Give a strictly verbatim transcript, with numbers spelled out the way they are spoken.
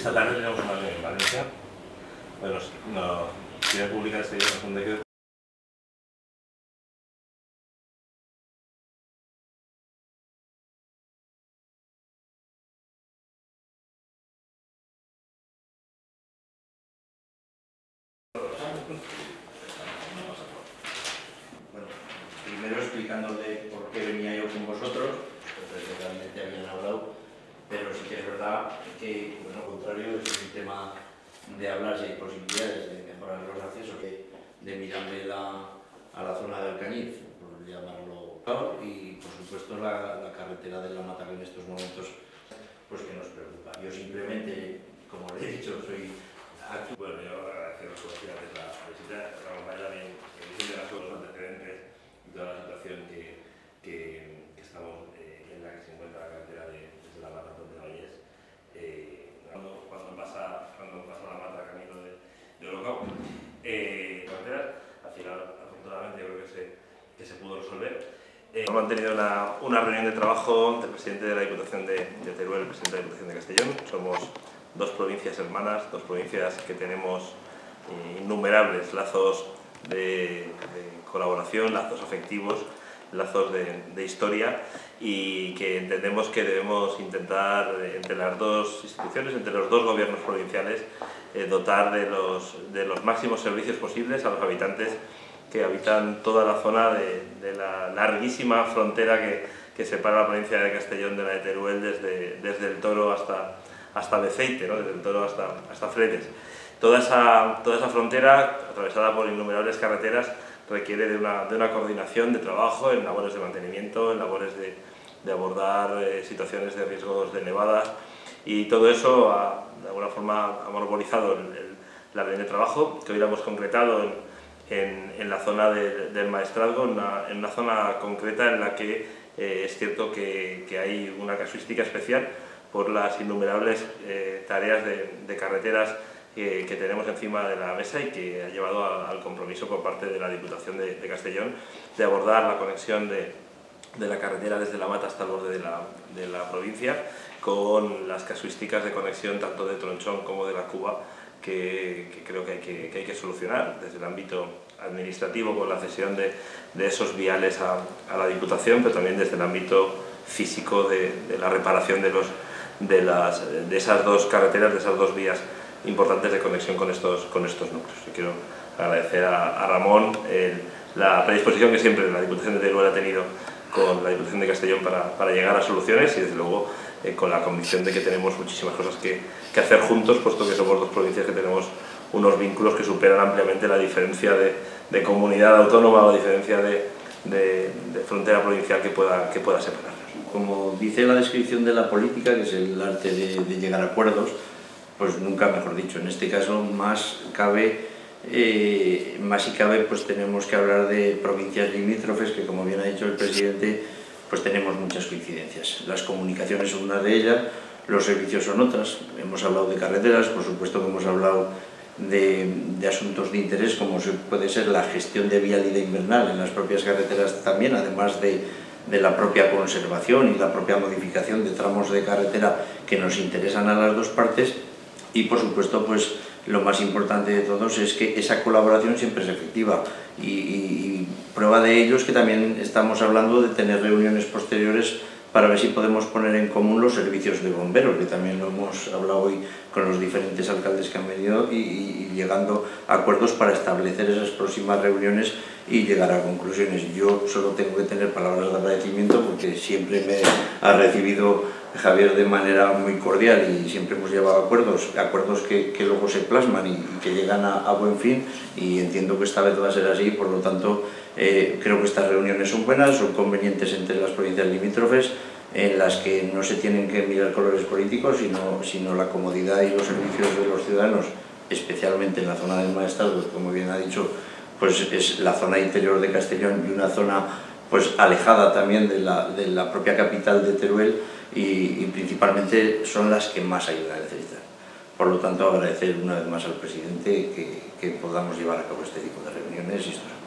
esta tarde tenemos una reunión en Valencia. Bueno, no, quiere publicar este día un decreto. Bueno, primero explicándole por qué venía yo con vosotros, porque realmente habían hablado, pero sí que es verdad que, bueno, al contrario, es un tema de hablar si hay posibilidades de mejorar los accesos de, de Mirambel a, a la zona de Alcañiz, por llamarlo claro, y por supuesto la, la carretera de la Mata, que en estos momentos pues que nos preocupa. Yo simplemente, como le he dicho, soy actu Bueno, yo agradezco las posibilidades de la visita, acompañar en visión de los antecedentes y toda la situación que, que, que estamos eh, en la que se encuentra la carretera de, desde la Mata de Vallés. Eh, cuando, cuando, pasa, cuando pasa la Mata camino de, de Olocau, eh, carreteras, al final, afortunadamente, yo creo que se, que se pudo resolver. Eh, hemos mantenido una, una reunión de trabajo del presidente de la Diputación de, de Teruel, el presidente de la Diputación de Castellón. Somos dos provincias hermanas, dos provincias que tenemos eh, innumerables lazos de, de colaboración, lazos afectivos, lazos de, de historia, y que entendemos que debemos intentar, entre las dos instituciones, entre los dos gobiernos provinciales, eh, dotar de los, de los máximos servicios posibles a los habitantes que habitan toda la zona de, de la larguísima frontera que, que separa la provincia de Castellón de la de Teruel, desde, desde el Toro hasta, hasta Beceite, ¿no? Desde el Toro hasta, hasta Fredes. Toda esa, toda esa frontera, atravesada por innumerables carreteras, requiere de una, de una coordinación de trabajo en labores de mantenimiento, en labores de, de abordar eh, situaciones de riesgos de nevadas, y todo eso ha, de alguna forma ha monopolizado el, el, la reunión de trabajo, que hoy la hemos concretado en, en, en la zona de, del Maestrazgo, en una, en una zona concreta en la que eh, es cierto que, que hay una casuística especial por las innumerables eh, tareas de, de carreteras que, que tenemos encima de la mesa, y que ha llevado a, al compromiso por parte de la Diputación de, de Castellón de abordar la conexión de, de la carretera desde la Mata hasta el borde de la, de la provincia, con las casuísticas de conexión tanto de Tronchón como de la Cuba, que, que creo que hay que, que hay que solucionar desde el ámbito administrativo, con la cesión de, de esos viales a, a la Diputación, pero también desde el ámbito físico de, de la reparación de, los, de, las, de esas dos carreteras, de esas dos vías importantes de conexión con estos, con estos núcleos. Y quiero agradecer a, a Ramón el, la predisposición que siempre la Diputación de Teruel ha tenido con la Diputación de Castellón para, para llegar a soluciones, y desde luego eh, con la convicción de que tenemos muchísimas cosas que, que hacer juntos, puesto que somos dos provincias que tenemos unos vínculos que superan ampliamente la diferencia de, de comunidad autónoma o la diferencia de, de, de frontera provincial que pueda, que pueda separarnos. Como dice la descripción de la política, que es el arte de, de llegar a acuerdos, pues nunca mejor dicho. En este caso más cabe, eh, más y cabe, pues tenemos que hablar de provincias limítrofes, que como bien ha dicho el presidente, pues tenemos muchas coincidencias. Las comunicaciones son una de ellas, los servicios son otras. Hemos hablado de carreteras, por supuesto que hemos hablado de, de asuntos de interés, como puede ser la gestión de vialidad invernal en las propias carreteras también, además de, de la propia conservación y la propia modificación de tramos de carretera que nos interesan a las dos partes. Y por supuesto, pues lo más importante de todos es que esa colaboración siempre es efectiva, y, y, y prueba de ello es que también estamos hablando de tener reuniones posteriores para ver si podemos poner en común los servicios de bomberos, que también lo hemos hablado hoy con los diferentes alcaldes que han venido, y, y llegando a acuerdos para establecer esas próximas reuniones y llegar a conclusiones. Yo solo tengo que tener palabras de agradecimiento, porque siempre me ha recibido Javier de manera muy cordial, y siempre hemos llevado acuerdos, acuerdos que, que luego se plasman y, y que llegan a, a buen fin, y entiendo que esta vez va a ser así. Por lo tanto, eh, creo que estas reuniones son buenas, son convenientes entre las provincias limítrofes, en las que no se tienen que mirar colores políticos, sino, sino la comodidad y los servicios de los ciudadanos, especialmente en la zona del Maestrazgo, como bien ha dicho, pues es la zona interior de Castellón y una zona pues alejada también de la, de la propia capital de Teruel, y, y principalmente son las que más ayuda necesitan. Por lo tanto, agradecer una vez más al presidente que, que podamos llevar a cabo este tipo de reuniones y estos